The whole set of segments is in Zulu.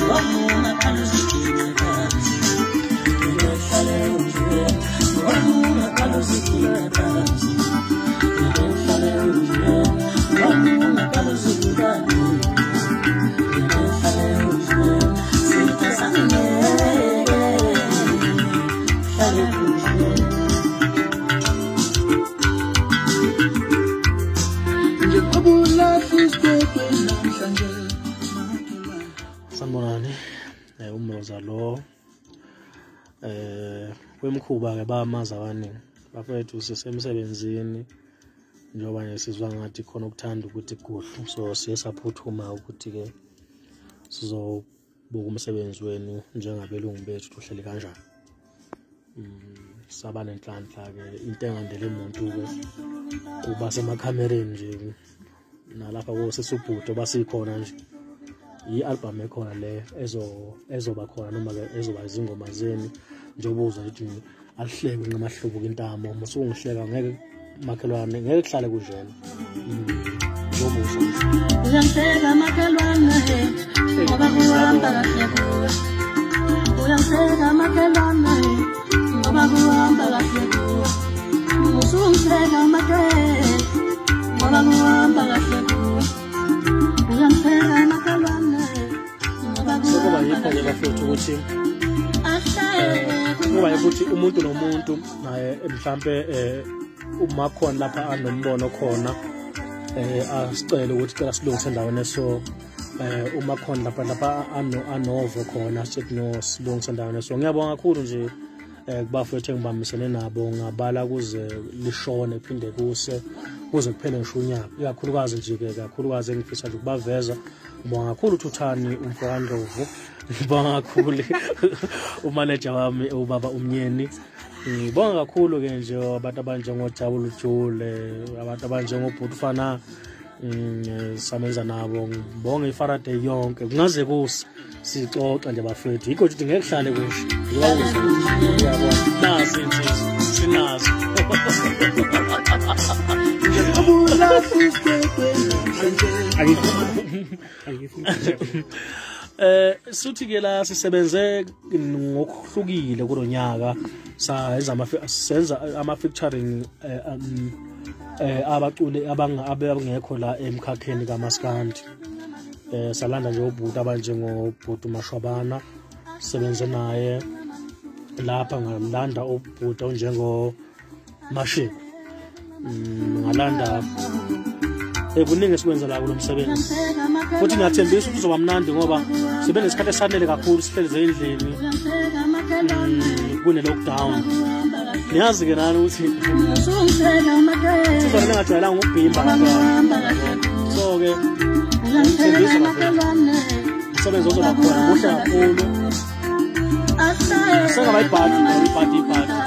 Sanibonani, Mroza lo kwemkhuba ke bamaza abaningi bafethu sisemsebenzini njengoba nje sizwa ngathi khona ukuthanda ukuthi kuhle, so siyesaphuthuma ukuthi ke sizobuka umsebenzi wenu njengabelungu bethu tuhleli kanjani. Saba nenhlanhla ke into engandele umuntu ke kuba semakhamereni nje nalapha kosesubhudo basikhona nje i-album ekhona le ezoba khona noma ke ezoba izingoma zenu njengoba uzwa ukuthi alihleke ngamahlubuka intamo musungihleka ngeke makhelwane ngeke kuhlale kunjena njengoba uzwa uyangihleka makhelwane ngoba kuhamba kahle kuwe uyangihleka makhelwane ngoba kuhamba kahle kuwe musungihleka makhelwane ngoba kuhamba kahle kuwe uyangihleka makhelwane ngoba yikho bafethu ukuthi kuba ukuthi umuntu nomuntu naye mhlambe uma khona lapha anombono khona asicela ukuthi cela silungise endaweni so uma khona lapha anovo khona sithi no silungise endaweni so ngiyabonga kakhulu nje kubafethu engibambisene nabo ngabala kuze lishone phinde kuze kuphele ngisho unyaka ikakhulukazi nje ke kakhulukazi engifisa nje ukubaveza. Ngibonga kakhulu uThuthani umfowandlovu, ngibonga kakhulu umanager wami ubaba Umnyeni, ngibonga kakhulu ke nje abantu abanjengojabula uJule, abantu abanjengobhuti ufana samenza nabo, ngibonga iFaraday yonke kungaze kusi sixoxa nje bafethu yikho ukuthi ngeke kuhlale kusho ngiyabona nasi insizwa sinazo suthi ke la sisebenze ngokuhlukile kulonyaka senza ama-featuring abaculi abangekho la emkhakheni kaMaskandi. Salanda nje ubhuti abanjengobhuti uMashwabana sisebenze naye lapha, ngalanda ubhuti onjengo Mashego, ngalanda kuningi esikwenza la kulo msebenzi futhi ngiyathembisa ukuthi uzoba mnandi ngoba sibe nesikhathi esanele kakhulu sihleze endlini kune lockdown. Niyazi ke nani ukuthi sizona ngajwayelanga ukubhimba so ke umsebenzi ozoba khona muhle kakhulu sengabayibhadi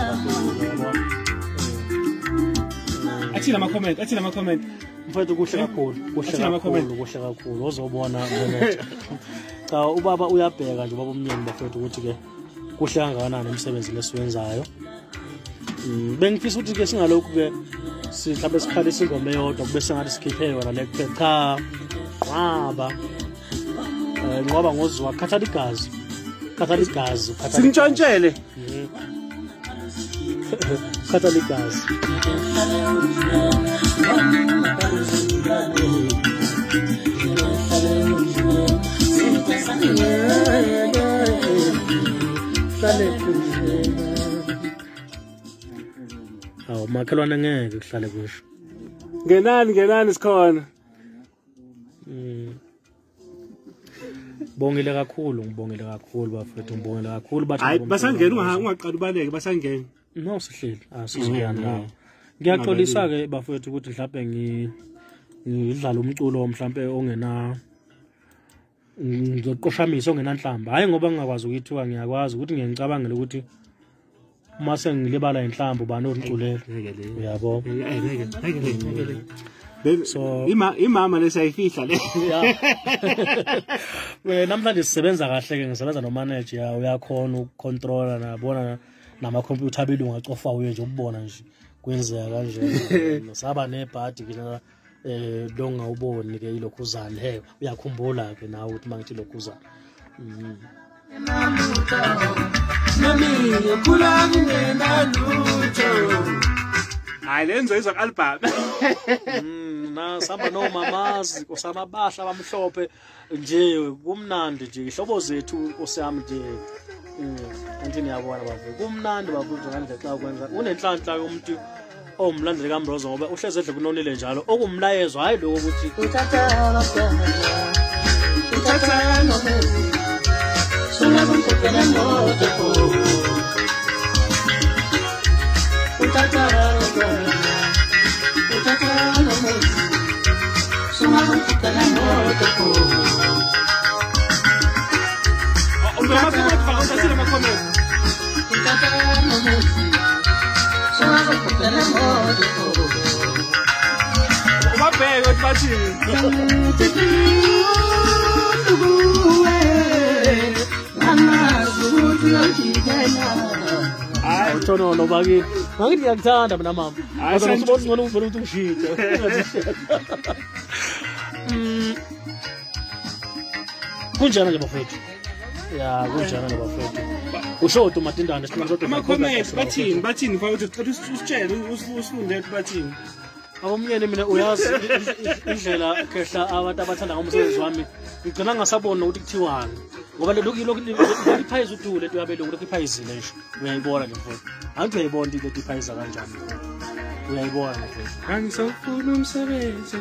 athina ama-comment mfethu kuhle kakhulu ozobona manager cha ubaba uyabheka nje ubaba Umnyeni bafethu ukuthi ke kuhle kangakanani umsebenzi lesiwenzayo. Bengifisa ukuthi ke singalokhu ke mhlawumbe sikhalisa ingoma eyodwa kube sengathi sikhiphe yona le kuphela cha qwaba ngoba ngozwa khathala igazi singitshontshele khathala igazi makhelwane ngeke kuhlale kusho ngenani sikhona. Ngibongile kakhulu bafethu, ngibongile kakhulu bathi hayi basangena ungaqala ubaleke basangena no sihleli asiziyana nawo. Ngiyaxolisa ke bafethu ukuthi mhlawumbe ngidlala umculo mhlawumbe ongena ngizoqoshamisa ongenanhlamba, hayi ngoba ngingakwazi ukuyithuka, ngiyakwazi ukuthi ngiyacabangela ukuthi uma sengilibala inhlamba bani oziculela uyabo. So imama lesayifihla le namhlanje sisebenza kahle ke, ngisebenza no manager uyakhona ukucontrola nabona namakhompyutha abelungu acofa uye nje ubona nje kwenzeka kanje saba nebhadi ke lo ngawuboni ke ilokhuzana he uyakhumbula ke nawe ukuthi mangithi lokhuzana Hayi lenzo izwa album. Na samba no mamazi kusamabahla bamhlophe nje kumnandi nje ihlobo zethu osiyami nje anti niyabona bavu kumnandi bavu ngandle xa ukwenza unenhlanhla yomuntu omlandeli kaMroza ngoba uhleze edle kunonile njalo okumlayezo hayi lokho ukuthi uthatha sona kumkhokhela ngodo uthatha sona kumkhokhela ngodo Utono lo bagi. Mangithi ngiyakuthanda mina mama. Kodwa ngibona ngone uvela ukuthi ungishite. Kunjani nje bafethu? Ya kunjani nje bafethu? Usho tu matindana siqoqo. Ama comments bathini mfowethu ucela usitshele usifunde bathini. Awumyeni mina uyazi indlela khehla abantu abathanda ngomsebenzi wami ngigcina ngasabona ukuthi kuthiwani ngoba lokhu iphayiza uthule into yabelungu lokhu iphayizile nje uyayibona nje mfowethu angithi uyayibona into iphayiza kanjani uyayibona mfowethu angisafuna umsebenzi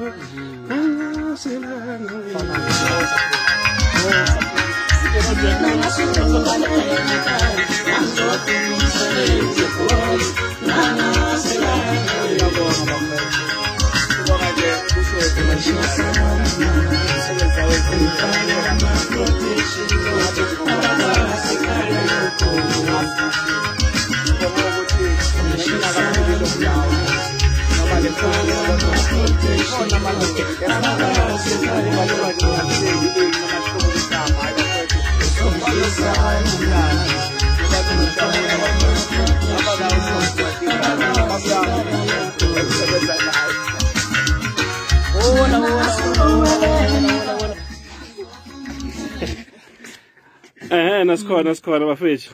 nasikhona bafethu.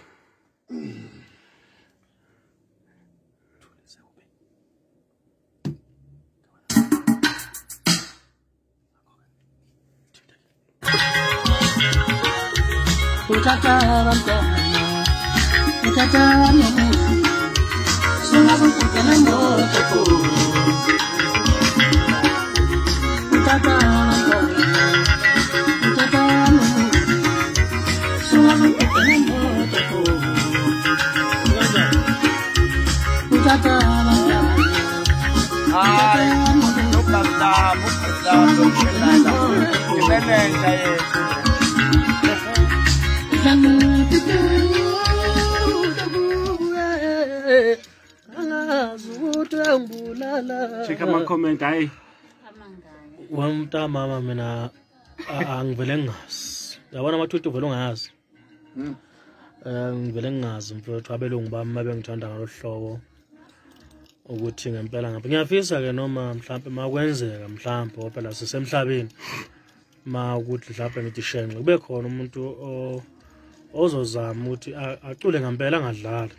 Check ama comment hayi. Wamta mama mina angivele ngazi. Yabona amathuthi uvela ungayazi. Ngivele ngazi mfowethu abelungu bami mabengithanda ngalohlobo ukuthi ngempela ngapha ngiyafisa ke noma mhlawumbe makwenzeka mhlawumbe phela sisemhlabeni ma ukuthi mhlawumbe ngithi shenxe kube khona umuntu ozozama ukuthi acule ngempela angadlali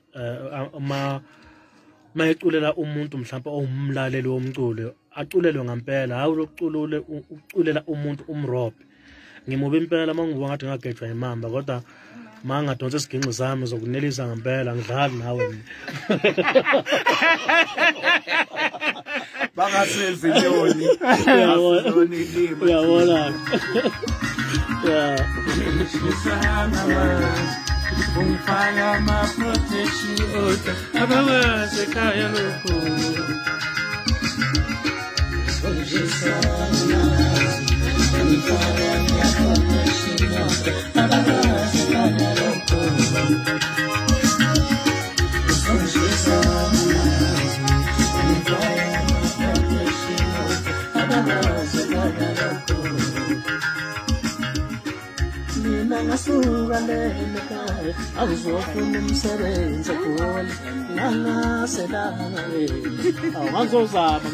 mayiculela umuntu mhlawumbe owumlaleli womculo aculelwe ngempela hawu uculela umuntu umrobhe ngimuba impela mangibuka ngathi ngagejwa imamba kodwa mangadonsa isiginqi zami zokunelisa ngempela ngidlali nawe bangasenzi inyoni uyabona ya ungifaka ama-protection abawasekhaya lokhu awuzofuna umsebenzi khona nangaselanga awangizozama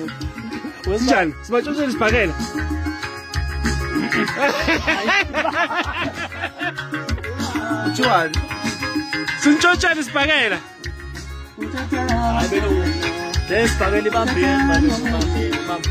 Wenzani? Sibatshela isibhakela. kuthiwani sintshotshani sibhakela Hayi belo. Lesibhakela ibambeni manje.